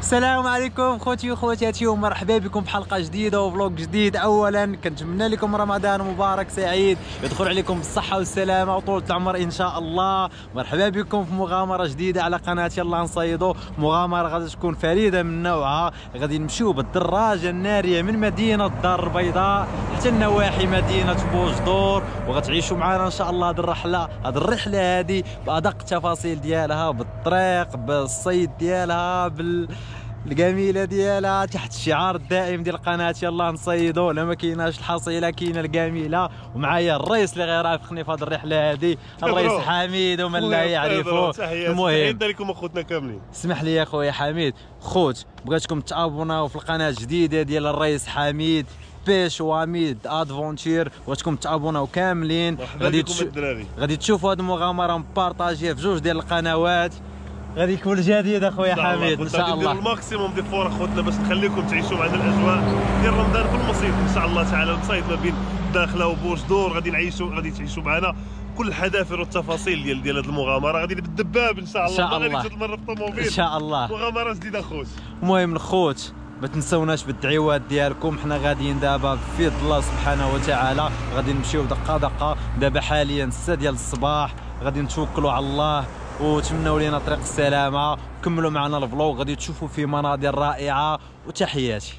السلام عليكم خوتي وخواتاتي ومرحبا بكم في حلقه جديده وفلوق جديد. اولا كنتمنى لكم رمضان مبارك سعيد، يدخل عليكم بالصحه والسلامه وطولة العمر ان شاء الله. مرحبا بكم في مغامره جديده على قناه يلا نصيدو. مغامره غادي تكون فريده من نوعها، غادي نمشيو بالدراجه الناريه من مدينه الدار البيضاء حتى نواحي مدينه بوجدور، وغتعيشوا معنا ان شاء الله هذه الرحله هذه بادق التفاصيل ديالها، بالطريق، بالصيد ديالها، الجميله ديالها، تحت الشعار الدائم ديال القناه يلا نصيدو. لا ما كايناش الحصيله كاينه الجميله، ومعايا الرئيس اللي غيرافقني في هذه الرحله هذه، الرئيس حميد ومن لا يعرفه. المهم لكم اخوتنا كاملين، اسمح لي يا خويا حميد. خوت بغيتكم تابوناو في القناه الجديده ديال الرئيس حميد بيش واميد ادفونتير، بغيتكم تابوناو كاملين. غادي تشوفوا هذه المغامره مبارطاجيه في جوج ديال القنوات، غادي يكون جديد اخويا حميد ان شاء الله. الماكسيموم ديال الفور اخوتنا باش نخليكم تعيشوا معنا الاجواء ديال رمضان في المصيف ان شاء الله تعالى. نصيد ما بين داخله وبوجدور، غادي تعيشوا معنا كل الحذافير والتفاصيل ديال هذه المغامره. غادي بالدباب ان شاء الله، غادي هذه المره في الطوموبيل ان شاء الله. مغامره جديده خوت. المهم الخوت ما تنسوناش بالدعوات ديالكم، حنا غاديين دابا في يد الله سبحانه وتعالى، غادي نمشيو دقه دقه. دابا حاليا 6 ديال الصباح، غادي نتوكلوا على الله وتمنوا لنا طريق السلامه. كملوا معنا الفلوق، غادي تشوفوا فيه مناظر رائعه. وتحياتي.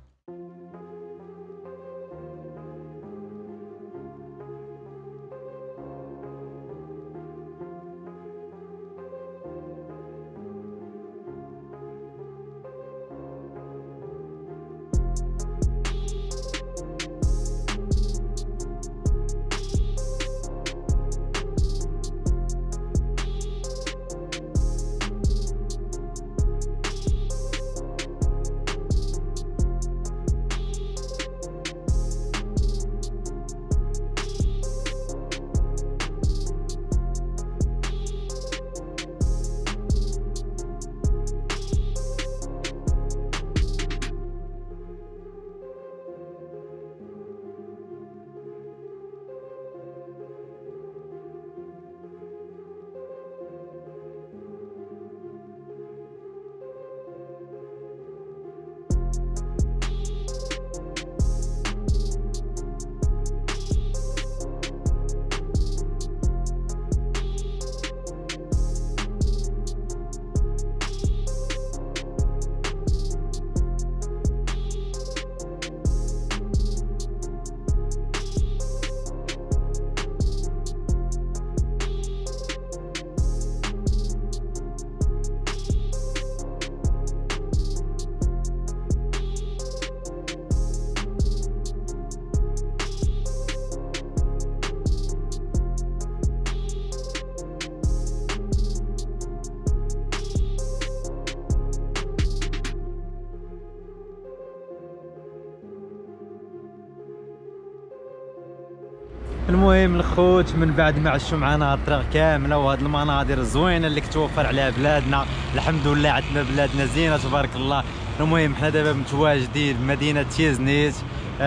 المهم الخوت من بعد ما عشوا معنا الطريق كامله وهاد المناظر الزوينه اللي كتوفر عليها بلادنا، الحمد لله عندنا بلادنا زينه تبارك الله. المهم حنا دابا متواجدين بمدينه تيزنيت.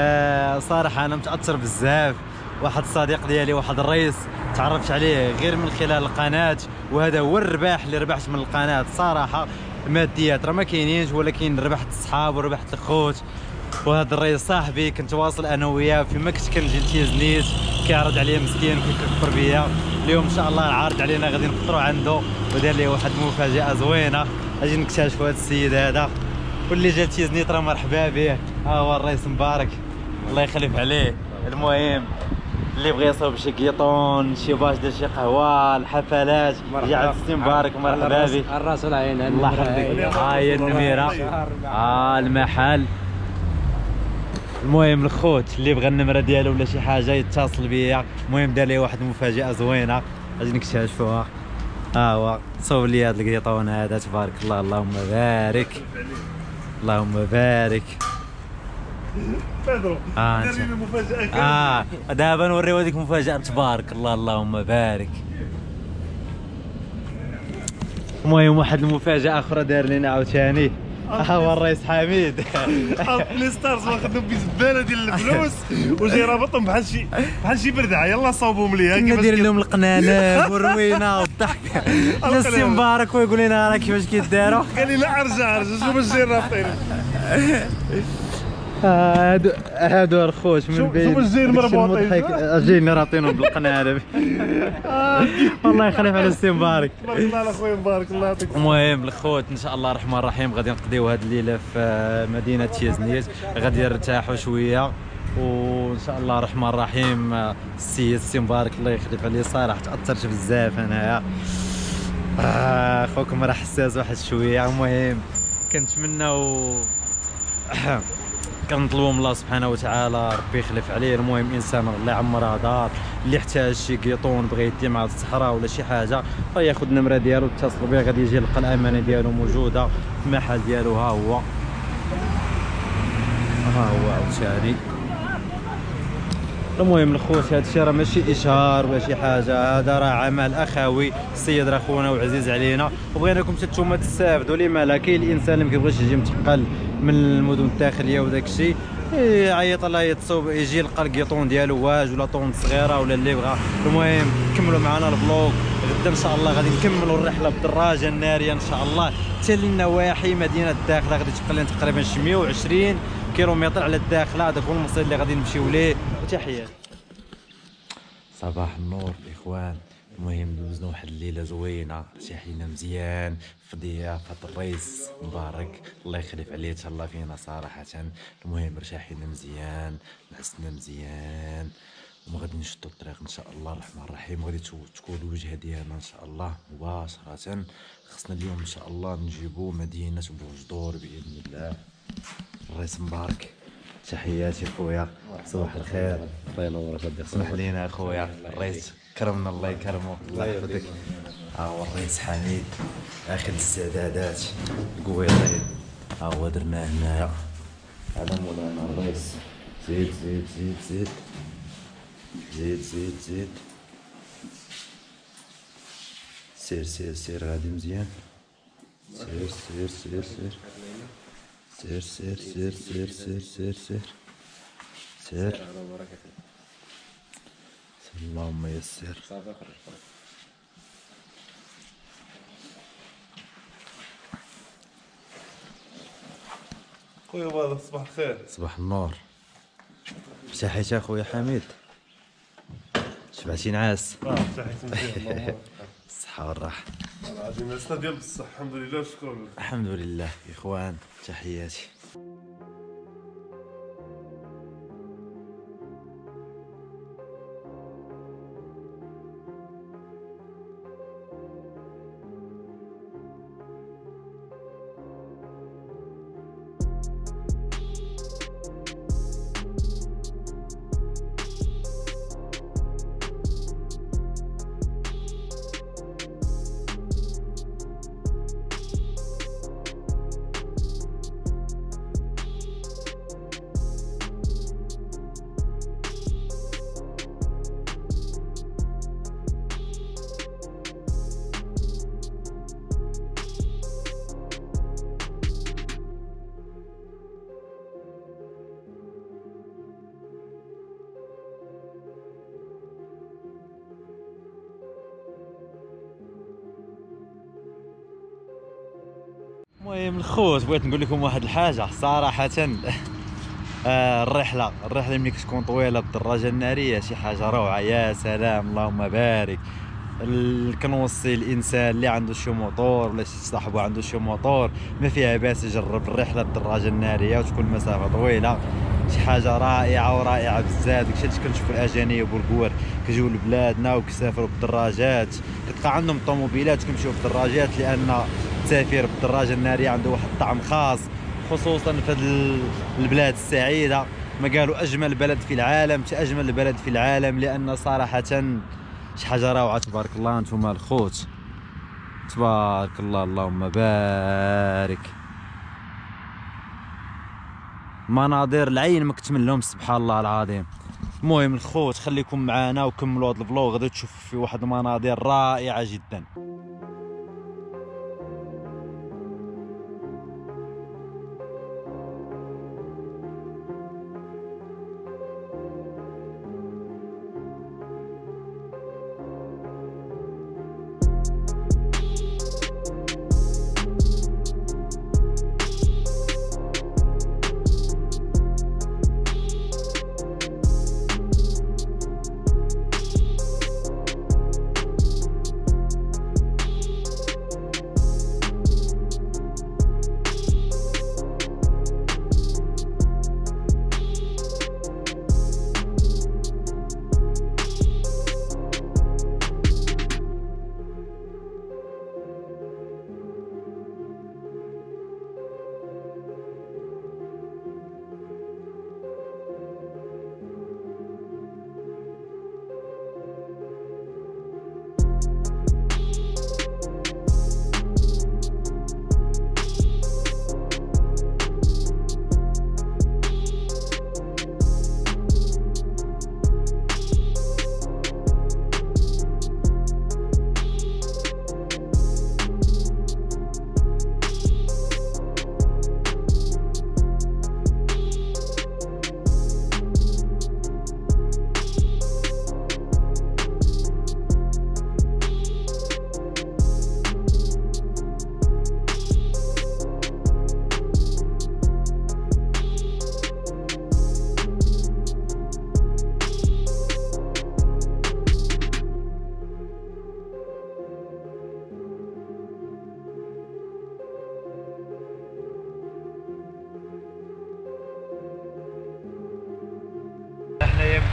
صراحه انا متاثر بزاف. واحد الصديق ديالي، واحد الرئيس تعرفت عليه غير من خلال القناه، وهذا هو الرباح اللي ربحت من القناه. صراحه ماديات راه ما كاينينش، ولكن ربحت الصحاب وربحت الخوت. وهذا الرئيس صاحبي كنت واصل انا وياه فيما كنت كنجي لتيزنيت، كيعرض عليا مسكين كيكفر بيا. اليوم ان شاء الله عارض علينا غادي نفطروا عنده، ودار لي واحد المفاجاه زوينه. اجي نكتشفوا هذا السيد هذا، واللي جا لتيزنيت راه مرحبا به. ها هو الرئيس مبارك، الله يخلف عليه. المهم اللي بغى يصاوب شي قيطون، شي باش دير شي قهوه، الحفلات، جا عبد السي مبارك مرحبا به. الراس والعين الله يخليك. ها هي النميره، المحل. المهم الخوت اللي بغى النمره ديالو ولا شي حاجه يتصل بيا. المهم دار لي واحد المفاجاه زوينه غادي نكتشفوها. ها هو صوب لي هذا القيطون هذا تبارك الله، اللهم بارك اللهم بارك. دابا نوريو هذيك المفاجاه تبارك الله، اللهم بارك. المهم واحد المفاجاه اخرى دار لنا عاوتاني. ها هو الرئيس حميد. بلاي ستارز واخذهم بزباله ديال الفلوس وجاي رابطهم بحال شي بردعه. يلا صاوبهم ليها كيفاش ندير لهم القنانه والروينه والضحك. جا السي مبارك ويقول لنا راه كيفاش كيداروا. قال لي لا ارجع شوف واش جاي رابطين. هادو الخوت من بين شوف الجايين مربوطين جايين رابطينهم بالقنانه. والله يخلف على السي مبارك. تبارك الله على خويا مبارك الله يعطيك. المهم الخوت ان شاء الله الرحمن الرحيم غادي نقضيو هاد الليله في مدينه تيزنيت، غادي نرتاحوا شويه وان شاء الله الرحمن الرحيم. السي مبارك الله يخلف عليه صراحه تاثرت بزاف انايا. خوكم راه حساس واحد شويه. المهم كنتمناو كنطلبوا من الله سبحانه وتعالى ربي يخلف عليه. المهم انسان الله يعمرها دار، اللي احتاج شي قيطون بغى يدي مع الصحراء ولا شي حاجه ياخذ النمره ديالو اتصل به غادي يجي يلقى الامانه ديالو موجوده في المحل ديالو. ها هو عاوتاني. المهم الخوت هذا الشيء راه ماشي اشهار ولا شي حاجه، هذا راه عمل اخوي. السيد راه خونا وعزيز علينا وبغيناكم حتى نتوما تستافدوا. لما لا كاين الانسان اللي ما كيبغيش يجي متقل من المدن الداخليه وداك الشيء يعيط الله يتصوب يجي يلقى الكيطون ديالو واج ولا طون صغيره ولا اللي بغى. المهم كملوا معنا الفلوق. غدا ان شاء الله غادي نكملوا الرحله بالدراجه الناريه ان شاء الله حتى للنواحي مدينه الداخله. غادي تبقى لنا تقريبا شي 120 كيلومتر على الداخله. هذاك هو المصير اللي غادي نمشيو ليه. وتحيات. صباح النور الاخوان. المهم دوزنا واحد الليله زوينه، ارتاحينا مزيان في ضيافه الرئيس مبارك الله يخلف عليه تهلا فينا صراحه. المهم ارتاحينا مزيان نعسنا مزيان وما غادي نشدو الطريق ان شاء الله الرحمن الرحيم. غادي تكون الوجهه ديالنا ان شاء الله مباشره. خصنا اليوم ان شاء الله نجيبو مدينه بوجدور باذن الله. الرئيس مبارك تحياتي خويا. صباح الخير. الله ينورك ودي. اسمح لينا اخويا الرئيس كرمنا الله يكرمه الله يحفظك. ها هو الرئيس حميد اخذ الاستعدادات القويطين. ها هو درناه هنايا على مولانا الرئيس. زيد زيد زيد زيد زيد زيد زيد سير سير سير غادي مزيان. سير سير سير سير سير سير سير سير سير سير سير سير اللهم يسر. خويا والله صباح الخير. صباح النور. ارتاحيت اخويا حميد؟ شبعتي نعاس؟ ارتاحيت مزيان. الصحة والراحة. غادي نعسنا ديال بصح الحمد لله والشكر لله. الحمد لله اخوان تحياتي. المهم الخوت بغيت نقول لكم واحد الحاجه صراحه. الرحله ملي كتكون طويله بالدراجه الناريه شي حاجه روعه يا سلام اللهم بارك. كنوصي الانسان اللي عنده شي موطور ولا شي صاحبه عنده شي موطور ما فيها باس يجرب الرحله بالدراجه الناريه وتكون مسافه طويله. شي حاجه رائعه ورائعه بزاف. داكشي اللي كنشوفوا الاجانب والكوار كيجيو لبلادنا وكيسافروا بالدراجات كتلقى عندهم الطوموبيلات كيمشيو بالدراجات لان التسافير بالدراجه الناريه عنده واحد الطعم خاص خصوصا في هذه البلاد السعيده. ما قالوا اجمل بلد في العالم اجمل بلد في العالم لان صراحه شي حاجه روعه تبارك الله. نتوما الخوت تبارك الله اللهم بارك. مناظر العين ما كتملهمش سبحان الله العظيم. المهم الخوت خليكم معنا وكملوا هذا الفلوغ غادي تشوفوا فيه واحد المناظر رائعه جدا.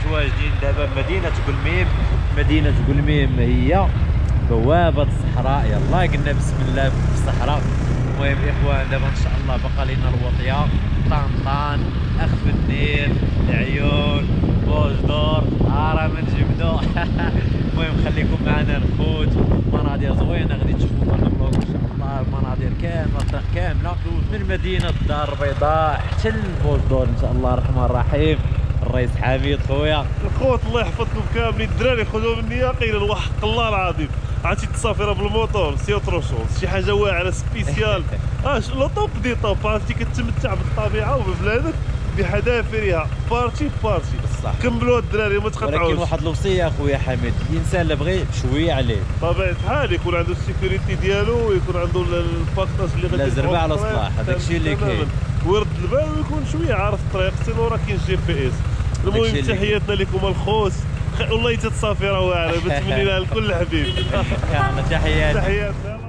متواجدين دابا بمدينه قلميم. مدينه قلميم هي بوابه الصحراء. يلا قلنا بسم الله في الصحراء. المهم الاخوان دابا ان شاء الله بقى لينا الوطيه، طنطان، اخف النيل، العيون، بوجدور، راه من جبدو. المهم خليكم معنا الخوت، مناظر زوينه غادي تشوفوا معنا الفلوق ان شاء الله. المناظر كامله الطريق كامله من مدينه الدار البيضاء حتى لبوجدور ان شاء الله الرحمن الرحيم. الرئيس حميد خويا الخوت الله يحفظكم كاملين. الدراري خذوا مني قيلا وحق الله العظيم، عرفتي التصافيره بالموتور سي اوتر شوز، شي حاجه واعره سبيسيال. لو توب دي توب، عرفتي كتمتع بالطبيعه وببلادك بحذافيرها. بارتي بصح. كملوا الدراري ما تقطعوش. ولكن واحد الوصيه اخويا حميد، الانسان اللي بغي شويه عليه طبيعة الحال يكون عنده السيكوريتي ديالو، ويكون عنده الباكتاج اللي غادي لا زربه على صلاح، هذاك الشيء اللي كاين. ويرد البال ويكون شويه عارف الطريق، سينو راه كاين جي بي اس. المهم تحياتنا لكم الخوت، والله حتى التصافيره واعره، بتمني لها لكل حبيب. تحياتنا.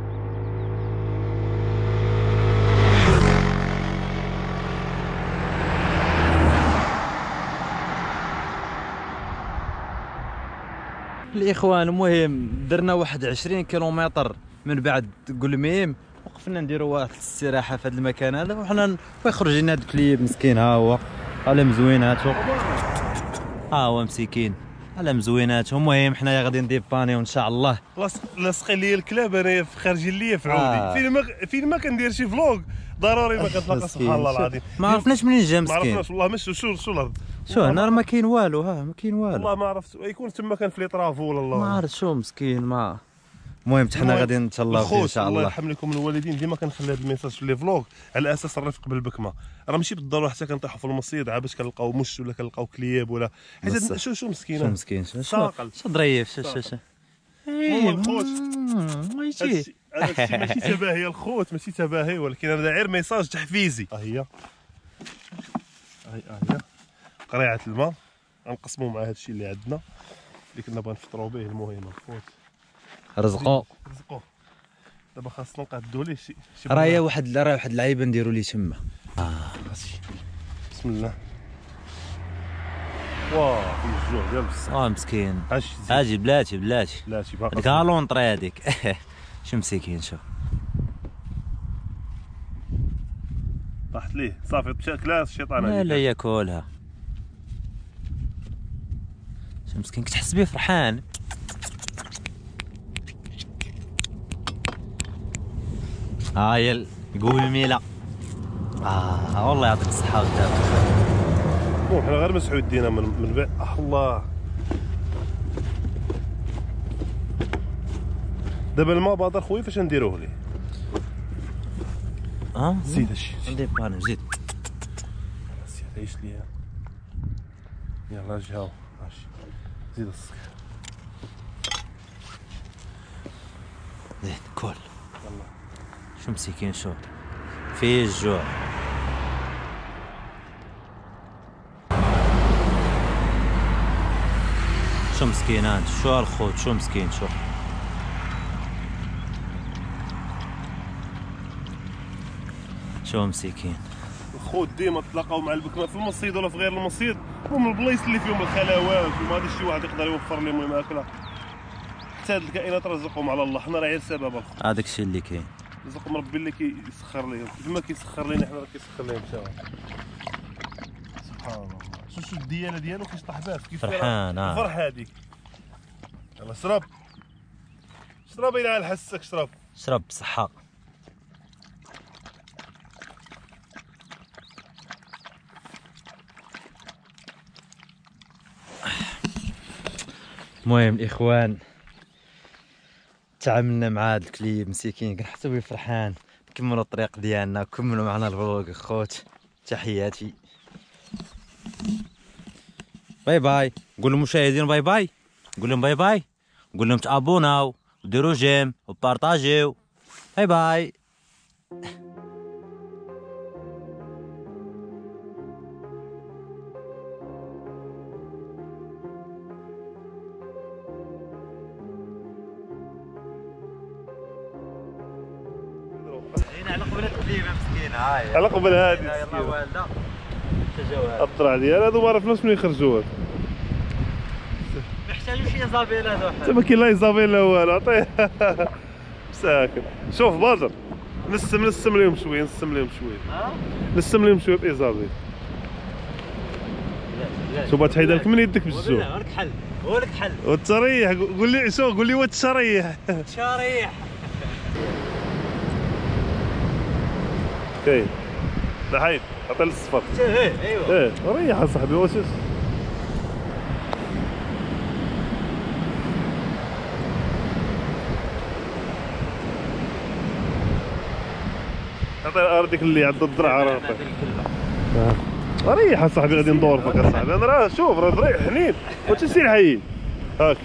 الاخوان المهم درنا واحد 20 كيلومتر من بعد قلميم، وقفنا نديروا واحد الاستراحه في هذا المكان هذا، وحنا يخرج لنا هذا الكليب مسكين. ها هو على مزويناتو، ها هو مسكين على مزويناتو. المهم حنايا غادي نديبانيو ان شاء الله. لاصقي لي الكلاب انايا خارجين ليا في عودي. فين ما كندير شي فلوق ضروري ما كنتلاقى. سبحان الله العظيم ما عرفناش منين جا مسكين. ما عرفناش والله. مش شو الارض، شو هنا راه ما كاين والو. ها ما كاين والو والله ما عرفت. يكون تما كان في لي طرافول الله ما عرفت شو مسكين. ما المهم حنا غادي نتهلاو فيه ان شاء الله. الله يرحم لكم الوالدين. ديما كنخلي هذا الميساج في لي فلوغ على اساس الرفق بالبكمه. راه ماشي بالضروره حتى كنطيحوا في المصيد عا باش كنلقاو مش ولا كنلقاو كلياب ولا حيت شو مسكينه. شو مسكين شو ظريف. شو الخوت ماشي تباهي. الخوت ماشي تباهي، ولكن هذا غير ميساج تحفيزي. ها هي قريعه الماء غنقسموا مع هذا الشيء اللي عندنا اللي كنا بغا نفطروا به. المهم الخوت رزقوا دابا خاصنا نقادوا ليه شي راه واحد اللعيبه نديروا ليه تما. بسم الله. واه في الجوع ديال بصح. مسكين. اجي بلاتي باقا هذيك هالونطري هذيك. شو مسكين. شو طاحت ليه صافي مشى كلا الشيطان. لا ياكلها. شو مسكين كتحس بيه فرحان. هاي يقول ميلا. والله يعطيك الصحة قدام. حنا غير مسحوا يدينا من بعد. الله دابا الماء باطر خويا فاش نديروه ليه؟ زيد هادشي. ندير بانو زيد. عيش ليها. يلا جاو ماشي. زيد السكر. زيد كل. يلا. شو مسكين شو فيه الجوع. شو مسكينات. شو الخوت شو مسكين. شو مسكين. الخوت ديما تلاقاو مع البكمه في المصيد ولا في غير المصيد، ومن البلايص اللي فيهم الخلاوات وما غاديش شي واحد يقدر يوفر لهم الماكله. حتى هاد الكائنات رزقهم على الله، حنا راه غير سبب. هذاك الشيء اللي كاين. رزقهم ربي اللي كيسخر لهم، كيما كيسخر لينا حنا راه كيسخر لهم حتى هو. سبحان الله. شوف الديانه ديالو كيشطح بها كيف فرحان. الفرح هذيك. يلا شرب الى على حسك. شرب بصحه. المهم الاخوان تعاملنا مع هذا الكليب مسكين كنحسوا به فرحان. نكملوا الطريق ديالنا، كملوا معنا الفلوق الخوت. تحياتي. باي باي. قول للمشاهدين باي باي. قول لهم باي باي. قول لهم تابوناو وديروا جيم وبارطاجيو. باي باي. على قبل الكليمه مسكينه. هاي على قبل هذه يلاه والده تجاوز الطلع ديال هادو ما عرفناش منين يخرجوا. شي ايزابيلا واحد انت ما كاين لا ايزابيلا والو عطيه ساكن. شوف بدر نسم لهم شويه نسم لهم شويه بايزابيل. شوف تحيد لك من يدك بالجوع. ولك حل ولك حل والتريح قول لي شو قول لي والتشريح شريح. كاين لحيد عطي الصفر. ايوا ريح اصاحبي واش عطي اردك اللي عند الضرع راه ريح اصاحبي غادي ندور فيك اصاحبي. انا راه شوف راه ضريح حنين وتسير حيد هاك.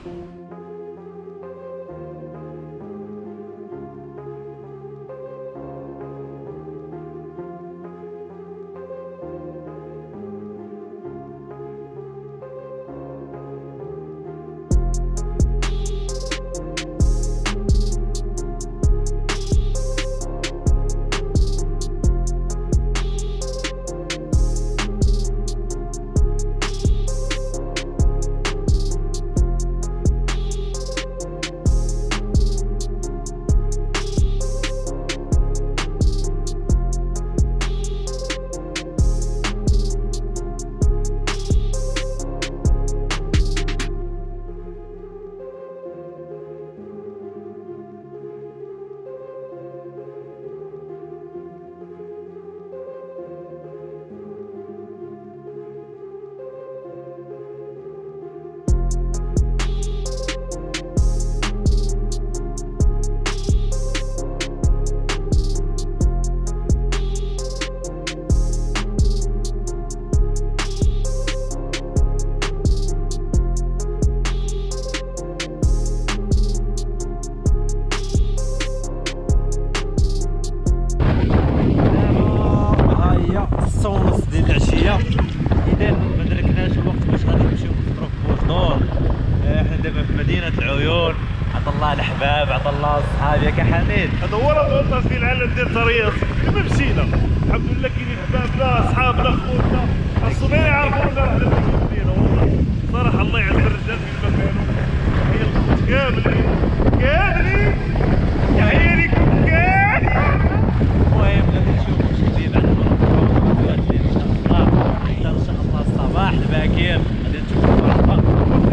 عطا الله صحابي ياك حميد. هذا هو الغلطاج ديال العالم ديال الطريق. كما مشينا الحمد لله كاينين حبابنا اصحابنا خوتنا خاصهم يعرفونا حنا فين مدينا. والله صراحه الله يعز الرجال فيما كانوا. هي الخوت كاملين تحيه لكم كاملين. المهم غادي نشوفوا شي بعد المره ان شاء الله الصباح الباكر غادي نشوفوا الفرقه.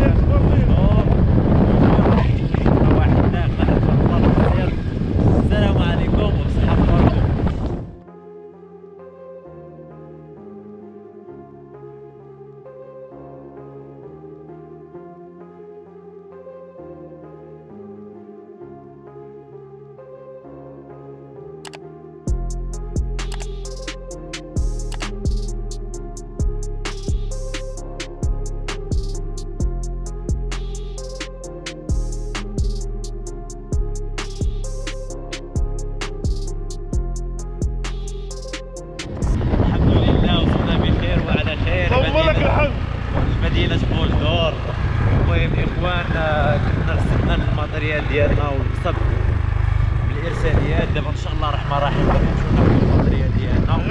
السلام عليكم وبصحة الله. مدينة بوجدور. المهم اخوان كنا رسلنا الماتريال ديالنا والقصب بالارساليات. دابا ان شاء الله الرحمن الرحيم غادي نمشيو ناخذ الماتريال ديالنا،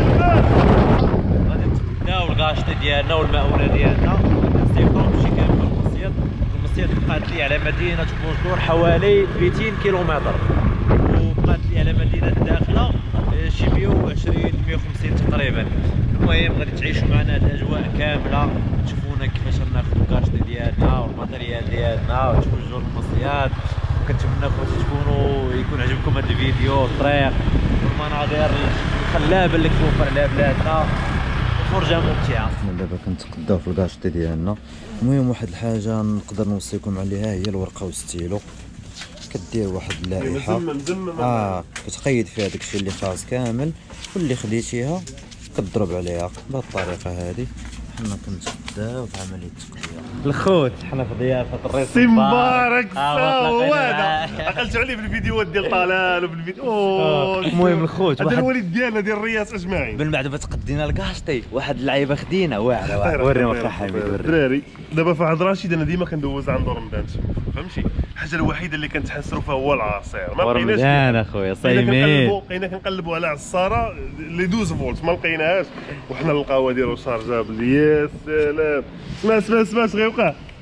غادي نتبداو الكاشطي ديالنا والمؤونه ديالنا، نصيفطو نمشي كامل المصيد بقات لي على مدينة بوجدور حوالي 200 كيلومتر، وبقات لي على مدينة الداخلة شي 120 150 تقريبا. المهم غادي تعيشوا معنا هاد الاجواء كامله، تشوفونا كيفاش غناخذ الكاشطي ديالنا والماتريال ديالنا وتوجهوا للمصياد. كنتمنى خوتي يكون عجبكم هذا الفيديو، الطريق والمناظر الخلابه اللي كتوفر على بلادنا وفرجه ممتعه. حنا دابا كنتقداو في الكاشطي ديالنا. المهم واحد الحاجه نقدر نوصيكم عليها هي الورقه والستيلو. كدير واحد اللائحه كتقيد فيها داكشي اللي خاص كامل، واللي خديتيها كتضرب عليها بهذه الطريقه هذه. حنا كنتقداو في عمليه التقدير الخوت. حنا في ضيافه الرئيس سي مبارك هو هذا عقلت عليه بالفيديوهات ديال طلال وبالفيديو. المهم الخوت هذا الوالد ديالنا ديال الرياس اجمعين. من بعد ما تقدينا الكاشطي واحد اللعيبه خدينا واعره. وريهم اخي حميد الدراري. دابا في عهد رشيد انا ديما كندوز عند رمضان فهمتي. الحاجه الوحيده اللي كنتحسروا فيها هو العصير. ما لقيناش رمضان اخويا صايمين. بقينا كنقلبوا على عصاره اللي 12 فولت ما لقيناهاش، وحنا القهوه ديالو شارجه يا سلام. اسمع غيوقع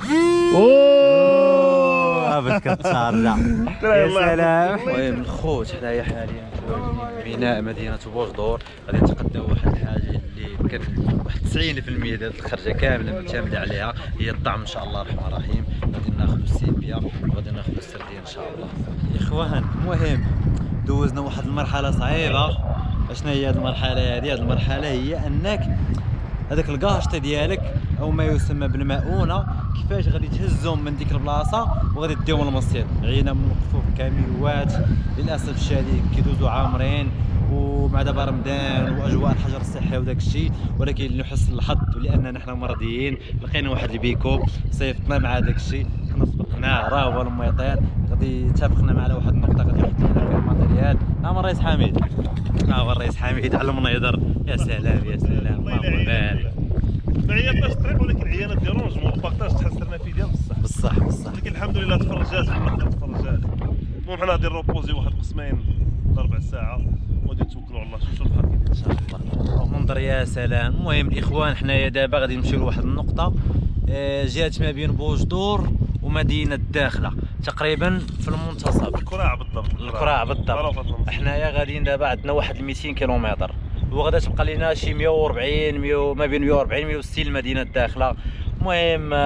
اوه بدك تشارجع. يا الله سلام. المهم الخوت حنايا حاليا في ميناء مدينه بوجدور، غادي نتقداو واحد الحاجه اللي كان واحد 90% ديال الخرجه كامله معتمده عليها هي الطعم ان شاء الله الرحمن الرحيم. غادي ناخذ السيبيا وغادي ناخذ السردين ان شاء الله. اخوان المهم دوزنا واحد المرحله صعيبه. اشنا هي هذه المرحله هذه؟ هذه المرحله هي انك هذاك الكاشطي ديالك او ما يسمى بالمؤونه كيفاش غادي تهزهم من ديك البلاصه وغادي تديهم للمصيد. عينا من وقفوا في كاميوات للاسف الشديد كيدوزوا عامرين، ومع دابا رمضان واجواء الحجر الصحي وداك الشيء، ولكن لحسن الحظ لاننا حنا مرضيين لقينا واحد البيكو صيفطنا مع داك الشيء، حنا سبقناه راه هو الميطين. غادي اتفقنا مع على واحد النقطه غادي يحط لنا فيها الماتيريال. نعم الرئيس حميد، هو الرئيس حميد علمنا يهضر. يا سلام يا سلام اللهم بارك. معايا باش الطريق ولكن عيانه ديرونجمون البارطاج تحسرنا فيه ديال بصح بصح ولكن الحمد لله تفرجات تفرجات. المهم حنا غادي نروبوزي واحد قسمين ربع ساعه وغادي نتوكلوا على الله. شوفوا البحر كيف ان شاء الله. منظر يا سلام. المهم الاخوان حنايا دابا غادي نمشيو لواحد النقطه جات ما بين بوجدور ومدينه الداخله تقريبا في المنتصف. الكراع بالضبط. الكراع بالضبط. حنايا غاديين دابا عندنا واحد 200 كيلومتر وغادا تبقى لنا شي 140 ما بين 140 160 المدينه الداخله. المهم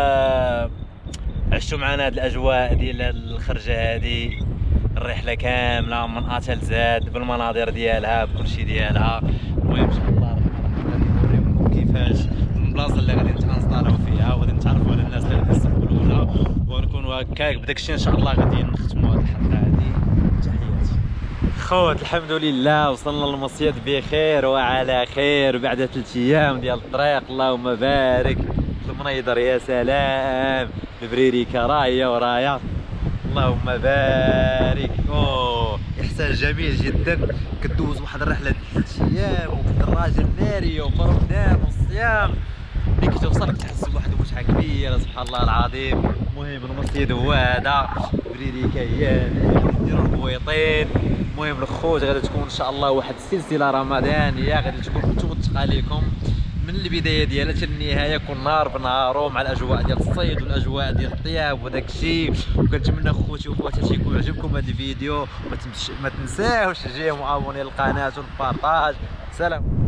عشتوا معنا هاد الاجواء ديال الخرجه هذه الرحله كامله من ا حتى لزاد بالمناظر ديالها بكلشي ديالها. المهم ان شاء الله غادي نوريكم كيفاش البلاصه اللي غادي نتانستالو فيها وغادي نتعرفوا على الناس اللي غادي يستقبلونا ونكونوا هكاك. بداك الشيء ان شاء الله غادي نختموا هذه الحلقه هذه. تحياتي خوت، الحمد لله وصلنا للمصيد بخير وعلى خير بعد 3 ايام ديال الطريق. اللهم بارك. المنيضر يا سلام، البريريكا رايه ورايا اللهم بارك. اوه احساس جميل جدا. كدوز واحد الرحله 3 ايام وفي الدراجه الناريه وفي رمضان والصيام، ملي كتوصل كتحس بواحد المتعه كبيره سبحان الله العظيم. المهم المصيد هو هذا بريريكا هي نديرو البويطين. المهم الخوت غادي تكون ان شاء الله واحد السلسله رمضانيه غادي تكون متوثقه لكم من البدايه ديالها حتى النهايه، كل نهار بنهارو مع الاجواء ديال الصيد والاجواء ديال الطياب وداك الشيء. وكنتمنى خوتي وخواتاتي يكون عجبكم هذا الفيديو، ما تنساوش تجيو ابوني للقناه والبارطاج. سلام.